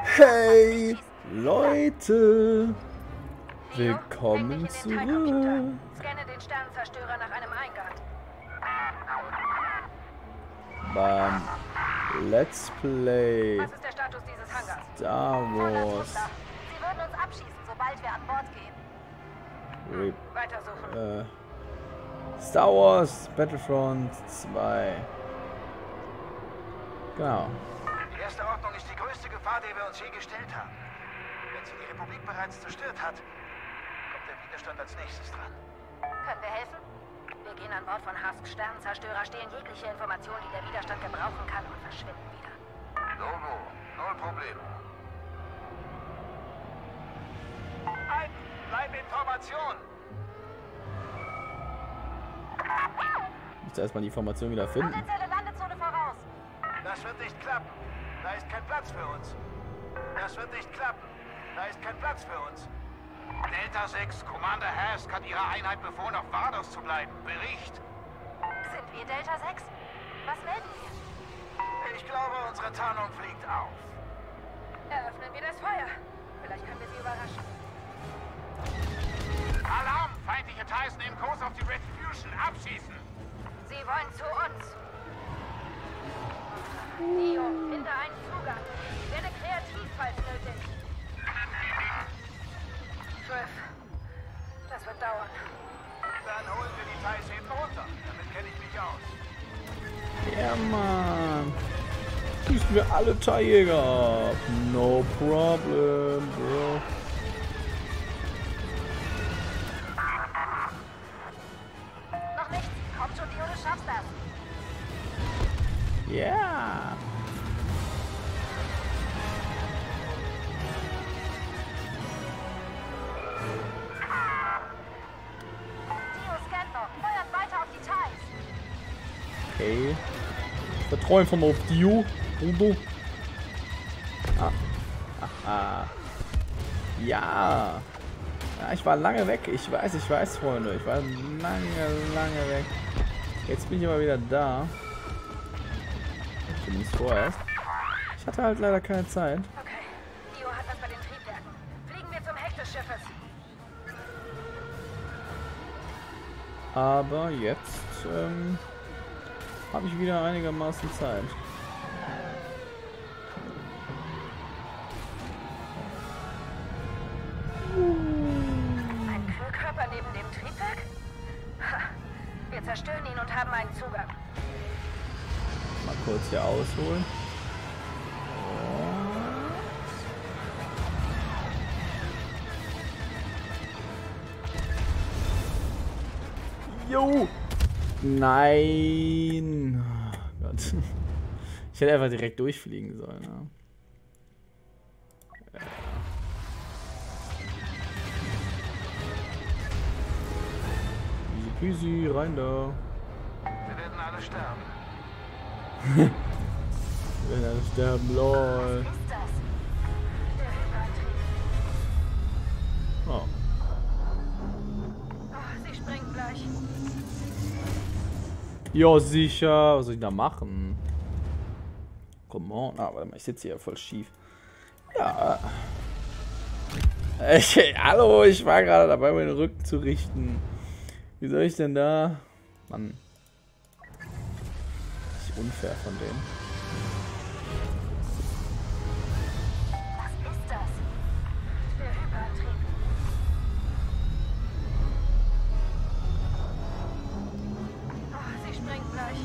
Hey, Leute! Willkommen zurück! Scanne den Sternenzerstörer nach einem Eingang. Beim Let's Play Was ist der Status dieses Hangars? Star Wars Sie würden uns abschießen, sobald wir an Bord gehen. Weitersuchen. Star Wars Battlefront 2. Genau. Die erste Ordnung ist die größte Gefahr, der wir uns je gestellt haben. Wenn sie die Republik bereits zerstört hat, kommt der Widerstand als nächstes dran. Können wir helfen? Wir gehen an Bord von Husks Sternenzerstörer, stehlen jegliche Information, die der Widerstand gebrauchen kann, und verschwinden wieder. Logo, null Problem. Bleib in Formation! Ich muss erstmal die Information wieder finden. Potenzielle Landezone voraus. Das wird nicht klappen. Da ist kein Platz für uns. Das wird nicht klappen. Da ist kein Platz für uns. Delta 6, Commander Hask hat ihrer Einheit befohlen, auf Vados zu bleiben. Bericht. Sind wir Delta 6? Was melden wir? Ich glaube, unsere Tarnung fliegt auf. Eröffnen wir das Feuer. Vielleicht können wir sie überraschen. Alarm! Feindliche Tyson nehmen Kurs auf die Retribution. Abschießen! Sie wollen zu uns. Neo, hinter einen Zugang. Werde kreativ, falls nötig. Griff, das wird dauern. Dann holen wir die Thais hinten runter. Damit kenne ich mich aus. Ja, Mann. Schießen wir alle Teiljäger ab. No problem, bro. Noch nichts. Komm schon, Neo, du schaffst das. Ja. Neo, scannt noch. Feuert weiter auf die Thais. Okay. Ich vertraue einfach mal auf Dio. Udo. Ah. Ja. Ja, ich war lange weg. Ich weiß, Freunde. Ich war lange weg. Jetzt bin ich aber wieder da. Zumindest vorerst. Ich hatte halt leider keine Zeit. Okay. Neo hat was bei den Triebwerken. Fliegen wir zum Heck des Schiffes. Aber jetzt habe ich wieder einigermaßen Zeit. Ein Kühlkörper neben dem Triebwerk? Ha. Wir zerstören ihn und haben einen Zugang. Mal kurz hier ausholen. Jo! Nein! Oh Gott. Ich hätte einfach direkt durchfliegen sollen. Ja. Easy peasy, rein da. Wir werden alle sterben. Wenn alle sterben, lol. Was ist das? Der Hyperantrieb. Oh. Oh, sie springt gleich. Ja, sicher. Was soll ich da machen? Come on. Ah, warte mal, ich sitze hier voll schief. Ja. Hallo, ich war gerade dabei, meinen Rücken zu richten. Wie soll ich denn da? Mann. Ist unfair von denen. Was ist das? Der Hyperantrieb. Oh, sie springt gleich.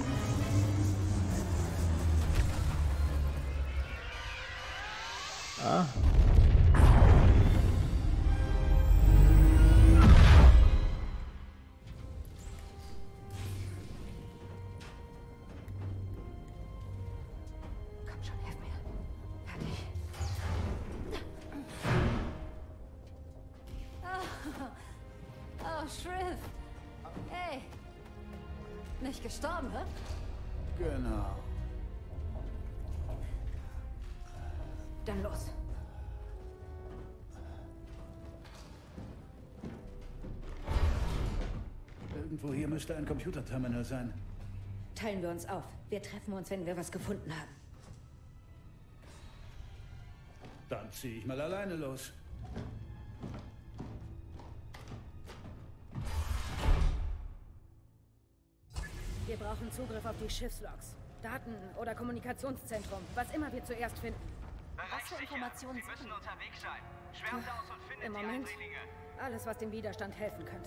Ah. Komm schon, hilf mir. Fertig. Oh, Shriv. Hey. Nicht gestorben, hä? Genau. Dann los. Irgendwo hier müsste ein Computerterminal sein. Teilen wir uns auf. Wir treffen uns, wenn wir was gefunden haben. Dann ziehe ich mal alleine los. Wir brauchen Zugriff auf die Schiffslogs. Daten oder Kommunikationszentrum. Was immer wir zuerst finden. Was für Informationen Sie müssen unterwegs sein. Schwärmt aus und findet Im die Moment Eindringlinge. alles, was dem Widerstand helfen könnte.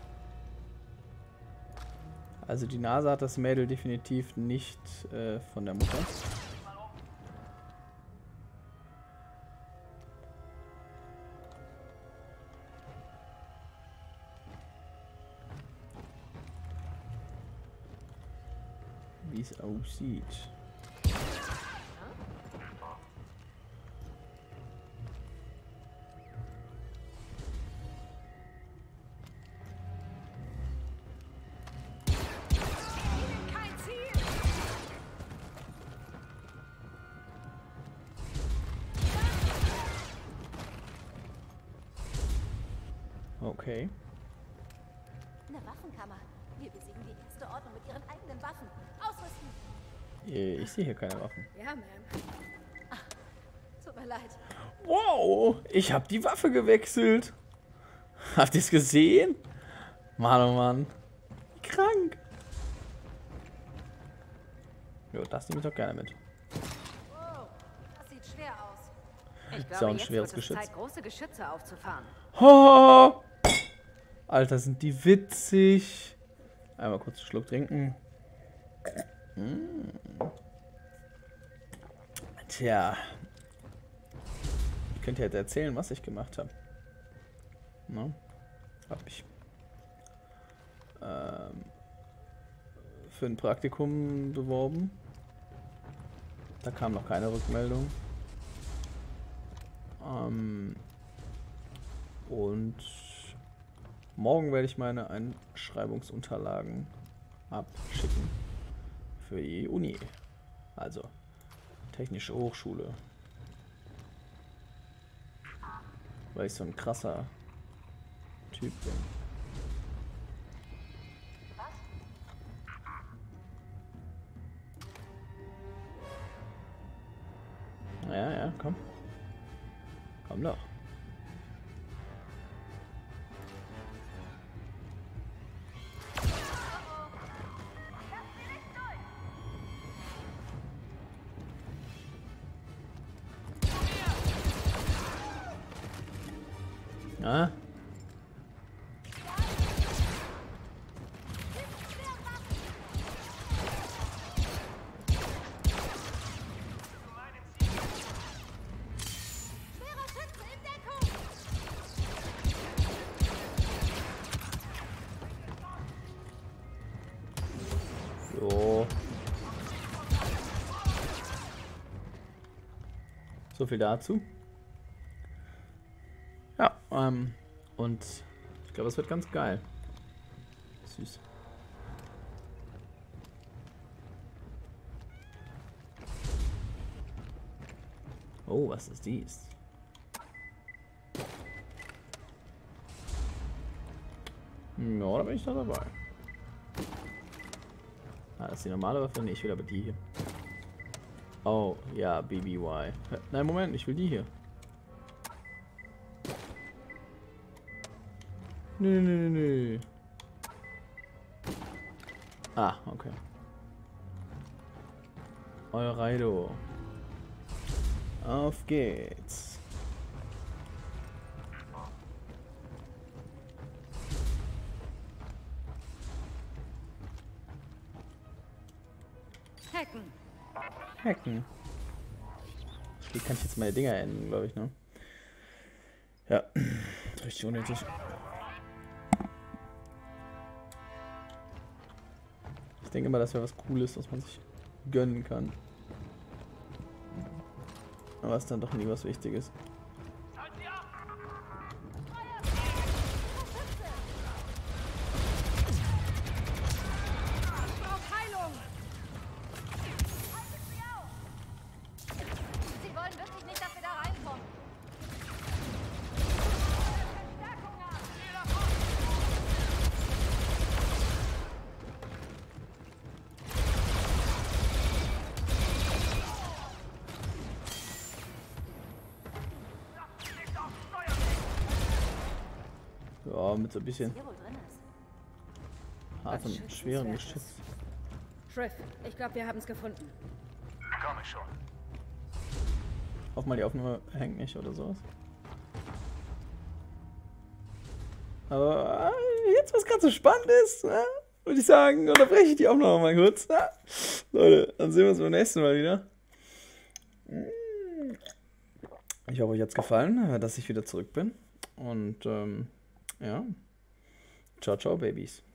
Also die NASA hat das Mädel definitiv nicht von der Mutter. Wie es aussieht. Kein Ziel! Okay. Eine Waffenkammer. Wir besiegen die erste Ordnung mit ihren eigenen Waffen. Ausrüsten! Ich sehe hier keine Waffen. Ja, Ma'am. Tut mir leid. Wow, ich habe die Waffe gewechselt. Habt ihr es gesehen? Mann, oh Mann. Krank. Jo, das nehme ich doch gerne mit. Wow, das sieht schwer aus. Ich Ist auch glaube, ein jetzt schweres wird es Geschütz. Zeit, große Geschütze aufzufahren. Oh! Alter, sind die witzig. Einmal kurz einen Schluck trinken. Tja. Ich könnte jetzt erzählen, was ich gemacht habe. Ne? Hab ich für ein Praktikum beworben. Da kam noch keine Rückmeldung. Und morgen werde ich meine Einschreibungsunterlagen abschicken für die Uni. Also Technische Hochschule. Weil ich so ein krasser Typ bin. Ja, ja, komm. Komm doch. Ah. So. So viel dazu. Ja, und ich glaube, es wird ganz geil. Süß. Oh, was ist dies? Ja, da bin ich da dabei. Ah, das ist die normale Waffe? Ne, ich will aber die hier. Oh, ja, BBY. Nein, Moment, ich will die hier. Nee. Ah, okay. Euraido. Auf geht's. Hacken. Wie kann ich jetzt meine Dinger enden, glaube ich, ne? Ja, richtig unnötig. Ich denke immer, das wäre was Cooles, was man sich gönnen kann. Aber es ist dann doch nie was Wichtiges. Sie wollen wirklich nicht, dass wir da reinkommen. Ja, mit so ein bisschen Hier wohl drin ist. hart Was und schwerem Schützenswertes. Geschütz. Shrift, ich glaube, wir haben es gefunden. Komme schon. Hoff mal, die Aufnahme hängt nicht oder sowas. Aber jetzt, was gerade so spannend ist, würde ich sagen, unterbreche ich die Aufnahme mal kurz. Leute, dann sehen wir uns beim nächsten Mal wieder. Ich hoffe, euch hat es gefallen, dass ich wieder zurück bin. Und ja, ciao, ciao, Babys.